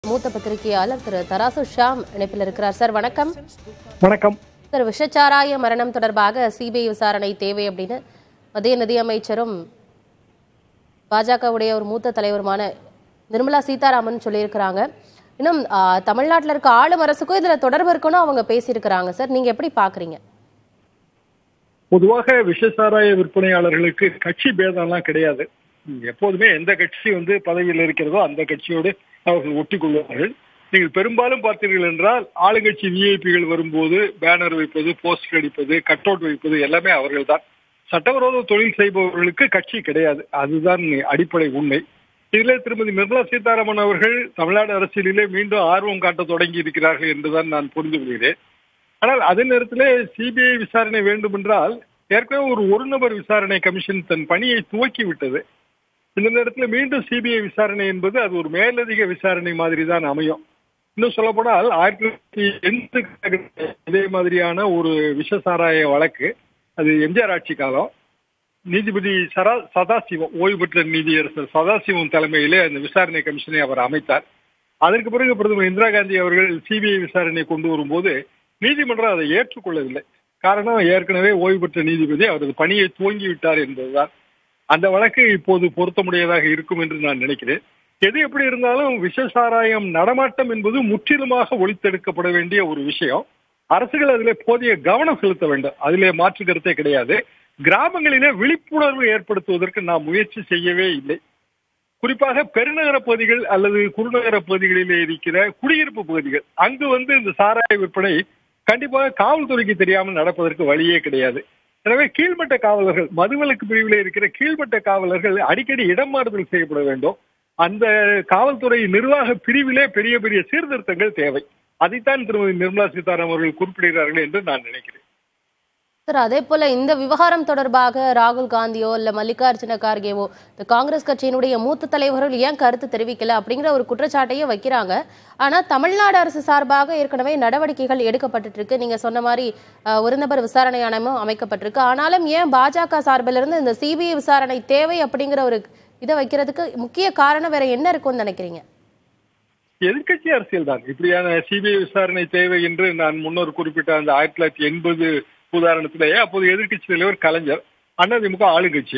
மூத்த பத்திரிகையாளர் திரு தராசு ஷாம் இணைப்பில் இருக்கிறார். சார் வணக்கம். வணக்கம் சார், விஷச்சாராய மரணம் தொடர்பாக சிபிஐ விசாரணை தேவை அப்படின்னு மத்திய நிதியமைச்சரும் பாஜகவுடைய ஒரு மூத்த தலைவருமான நிர்மலா சீதாராமன் சொல்லியிருக்கிறாங்க. இன்னும் தமிழ்நாட்டில் இருக்க ஆளும் அரசுக்கும் இதுல தொடர்பு இருக்குன்னு அவங்க பேசியிருக்கிறாங்க. சார், நீங்க எப்படி பாக்குறீங்க? பொதுவாக விஷசாராய விற்பனையாளர்களுக்கு கட்சி பேதம்லாம் கிடையாது. எப்போதுமே எந்த கட்சி பதவியில் இருக்கிறதோ அந்த கட்சியோடு அவர்கள் ஒட்டி கொள்வார்கள். நீங்கள் பெரும்பாலும் பார்த்தீர்கள் என்றால் ஆளுங்கட்சி விஐபிகள் வரும்போது பேனர் வைப்பது, போஸ்டர் அடிப்பது, கட் அவுட் வைப்பது எல்லாமே அவர்கள் தான். சட்டவிரோத தொழில் செய்பவர்களுக்கு கட்சி கிடையாது. அதுதான் அடிப்படை உண்மை. இதிலே திருமதி நிர்மலா சீதாராமன் அவர்கள் தமிழ்நாடு அரசியலிலே மீண்டும் ஆர்வம் காட்ட தொடங்கி இருக்கிறார்கள் என்றுதான் நான் புரிந்து கொள்கிறேன். ஆனால் அதே நேரத்திலே சிபிஐ விசாரணை வேண்டும் என்றால் ஏற்கனவே ஒரு நபர் விசாரணை கமிஷன் தன் பணியை துவக்கி விட்டது. இந்த நேரத்தில் மீண்டும் சிபிஐ விசாரணை என்பது அது ஒரு மேலதிக விசாரணை மாதிரி தான் அமையும். இன்னும் சொல்ல போனால் 1980 இதே மாதிரியான ஒரு விஷசாராய வழக்கு, அது எம்ஜிஆர் ஆட்சி காலம், நீதிபதி சதாசிவம், ஓய்வு பெற்ற நீதியரசர் சதாசிவம் தலைமையிலே அந்த விசாரணை கமிஷனை அவர் அமைத்தார். அதற்கு பிறகு பிரதமர் இந்திரா காந்தி அவர்கள் சிபிஐ விசாரணை கொண்டு வரும்போது நீதிமன்றம் அதை ஏற்றுக்கொள்ளவில்லை. காரணம், ஏற்கனவே ஓய்வு பெற்ற நீதிபதி அவரது பணியை துவங்கிவிட்டார் என்பதுதான். அந்த வழக்கு இப்போது பொருத்தமுடையதாக இருக்கும் என்று நான் நினைக்கிறேன். எது எப்படி இருந்தாலும் விஷசாராயம் நடமாட்டம் என்பது முற்றிலுமாக ஒழித்தெடுக்கப்பட வேண்டிய ஒரு விஷயம். அரசுகள் அதிலே போதிய கவனம் செலுத்த வேண்டும். அதிலே மாற்று கருத்தே கிடையாது. கிராமங்களிலே விழிப்புணர்வு ஏற்படுத்துவதற்கு நாம் முயற்சி செய்யவே இல்லை. குறிப்பாக பெருநகர பகுதிகள் அல்லது குறுநகர பகுதிகளிலே இருக்கிற குடியிருப்பு பகுதிகள், அங்கு இந்த சாராய விற்பனை கண்டிப்பாக காவல்துறைக்கு தெரியாமல் நடப்பதற்கு வழியே கிடையாது. எனவே கீழ்மட்ட காவலர்கள், மதுவிலக்கு பிரிவிலே இருக்கிற கீழ்மட்ட காவலர்கள் அடிக்கடி இடம் மாறுதல் செய்யப்பட வேண்டும். அந்த காவல்துறை நிர்வாக பிரிவிலே பெரிய பெரிய சீர்திருத்தங்கள் தேவை. அதைத்தான் திருமதி நிர்மலா சீதாராமன் அவர்கள் குறிப்பிடுகிறார்கள் என்று நான் நினைக்கிறேன். சார், அதே போல இந்த விவகாரம் தொடர்பாக ராகுல் காந்தியோ இல்ல மல்லிகார்ஜுன கார்கேவோ, இந்த காங்கிரஸ் கட்சியினுடைய மூத்த தலைவர்கள் ஏன் கருத்து தெரிவிக்கல அப்படிங்கிற ஒரு குற்றச்சாட்டையும் வைக்கிறாங்க. ஆனா தமிழ்நாடு அரசு சார்பாக ஏற்கனவே நடவடிக்கைகள் எடுக்கப்பட்டு இருக்கு. நீங்க சொன்ன மாதிரி ஒரு நபர் விசாரணை ஆணையமும் அமைக்கப்பட்டிருக்கு. ஆனாலும் ஏன் பாஜக சார்பில் இருந்து இந்த சிபிஐ விசாரணை தேவை அப்படிங்கிற ஒரு இதை வைக்கிறதுக்கு முக்கிய காரணம் வேற என்ன இருக்கும்னு நினைக்கிறீங்க? எதிர்கட்சி அரசியல் தான். இப்படியான சிபிஐ விசாரணை தேவை என்று நான் முன்னோர் குறிப்பிட்ட அந்த 1980 உதாரணத்திலேயே அப்போது எதிர்கட்சி தலைவர் கலைஞர், அதிமுக ஆளுங்கட்சி,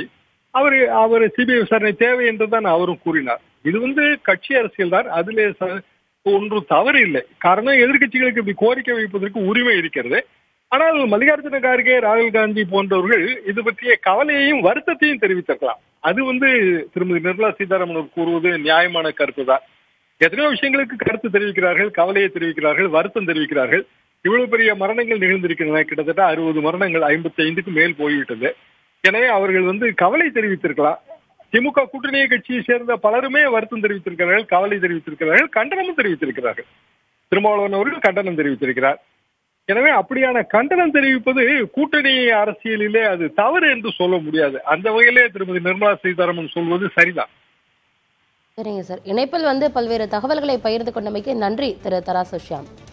அவர் சிபிஐ விசாரணை தேவை என்றுதான் அவரும் கூறினார். இது கட்சி அரசியல் தான். அதிலே ஒன்றும் தவறு இல்லை. காரணம், எதிர்கட்சிகளுக்கு இப்படி கோரிக்கை வைப்பதற்கு உரிமை இருக்கிறது. ஆனால் மல்லிகார்ஜுன கார்கே, ராகுல் காந்தி போன்றவர்கள் இது பற்றிய கவலையையும் வருத்தத்தையும் தெரிவித்திருக்கலாம். அது திருமதி நிர்மலா சீதாராமன் கூறுவது நியாயமான கருத்து தான். எத்தனையோ விஷயங்களுக்கு கருத்து தெரிவிக்கிறார்கள், கவலையை தெரிவிக்கிறார்கள், வருத்தம் தெரிவிக்கிறார்கள். இவ்வளவு பெரிய மரணங்கள் நிகழ்ந்திருக்கின்றன. கிட்டத்தட்ட 60 மரணங்கள், 55க்கு மேல் போய்விட்டது. எனவே அவர்கள் கவலை தெரிவித்திருக்கலாம். திமுக கூட்டணி கட்சியை சேர்ந்த பலருமே வருத்தம் தெரிவித்திருக்கிறார்கள், கவலை தெரிவித்திருக்கிறார்கள், கண்டனமும் தெரிவித்திருக்கிறார்கள். திருமாவளவன் அவர்கள் கண்டனம் தெரிவித்திருக்கிறார். எனவே அப்படியான கண்டனம் தெரிவிப்பது கூட்டணி அரசியலிலே அது தவறு என்று சொல்ல முடியாது. அந்த வகையிலே திருமதி நிர்மலா சீதாராமன் சொல்வது சரிதான். சரிங்க சார், இணைப்பில் பல்வேறு தகவல்களை பகிர்ந்து கொண்டமைக்கு நன்றி திரு தராசு ஷியாம்.